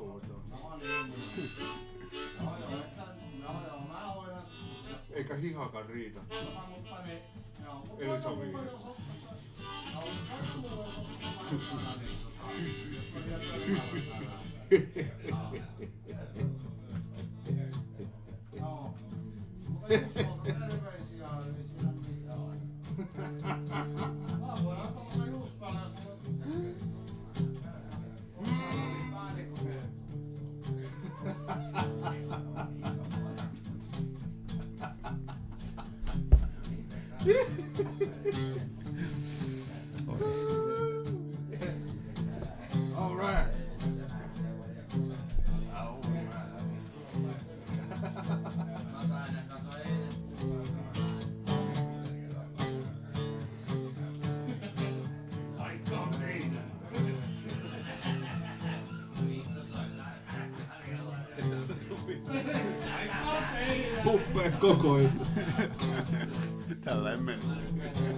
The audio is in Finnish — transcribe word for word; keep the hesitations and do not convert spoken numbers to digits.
puhutaan. No niin. Joo joo, et sä... Joo joo, mä hoidan... Eikä hihakaan riitä. Tota, mutta niin... Joo, mut Eli soita sopii. mulle jos ottais... Joo, mut soita mulle jos ottais sana, niin tota... Jos mä vielä törmäällä Joo. Mutta Jussolta terveisiä, eli siinä mitään. Mä voidaan tommonen Juskalle, jos mä voit... All right. Puppeen koko itse. Tällä ei mennä.